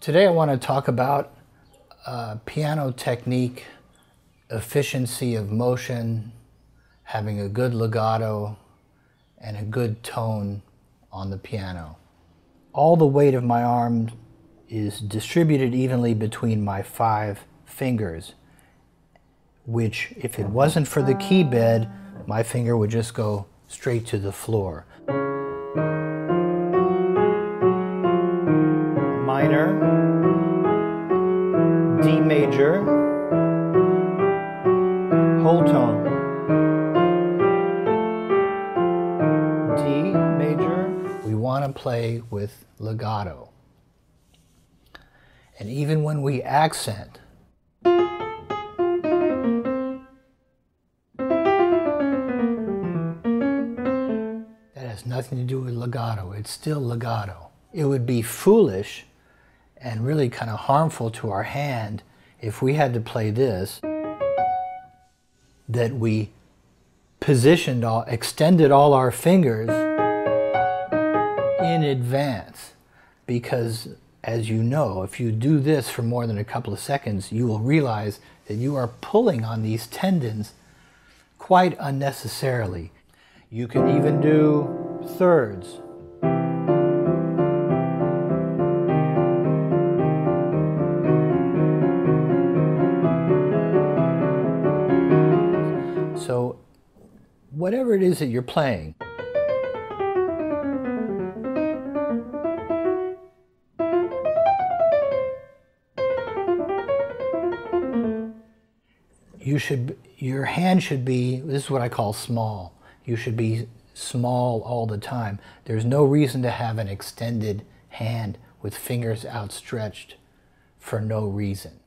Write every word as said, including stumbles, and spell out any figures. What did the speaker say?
Today I want to talk about uh, piano technique, efficiency of motion, having a good legato, and a good tone on the piano. All the weight of my arm is distributed evenly between my five fingers, which, if it wasn't for the key bed, my finger would just go straight to the floor. Minor, D major, whole tone, D major. We want to play with legato. And even when we accent, that has nothing to do with legato. It's still legato. It would be foolish and really kind of harmful to our hand if we had to play this, that we positioned all, extended all our fingers in advance. Because, as you know, if you do this for more than a couple of seconds, you will realize that you are pulling on these tendons quite unnecessarily. You can even do thirds. So, whatever it is that you're playing, you should, your hand should be, this is what I call small. You should be small all the time. There's no reason to have an extended hand with fingers outstretched for no reason.